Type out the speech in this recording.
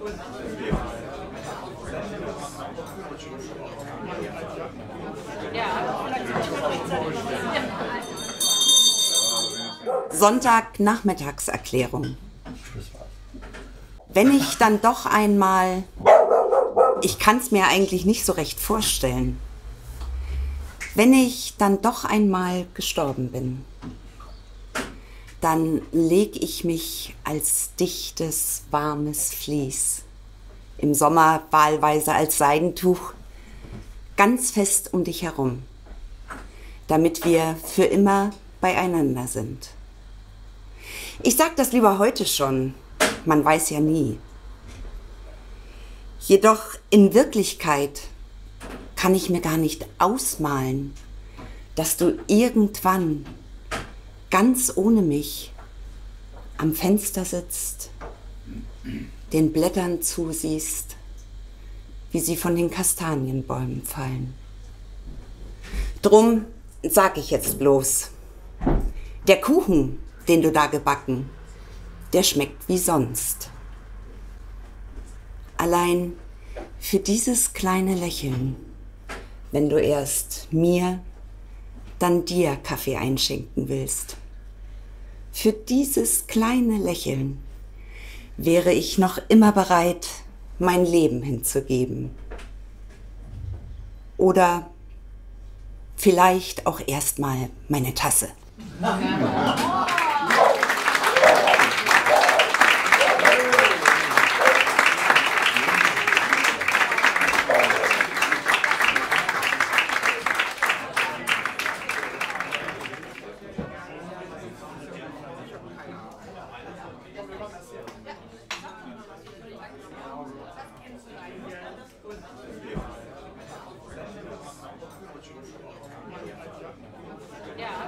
Sonntagnachmittagserklärung. Wenn ich dann doch einmal, ich kann es mir eigentlich nicht so recht vorstellen, wenn ich dann doch einmal gestorben bin, dann leg ich mich als dichtes, warmes Vlies, im Sommer wahlweise als Seidentuch, ganz fest um dich herum, damit wir für immer beieinander sind. Ich sag das lieber heute schon, man weiß ja nie. Jedoch in Wirklichkeit kann ich mir gar nicht ausmalen, dass du irgendwann ganz ohne mich am Fenster sitzt, den Blättern zusiehst, wie sie von den Kastanienbäumen fallen. Drum sag ich jetzt bloß, der Kuchen, den du da gebacken, der schmeckt wie sonst. Allein für dieses kleine Lächeln, wenn du erst mir, dann dir Kaffee einschenken willst. Für dieses kleine Lächeln wäre ich noch immer bereit, mein Leben hinzugeben. Oder vielleicht auch erstmal meine Tasse. Ja.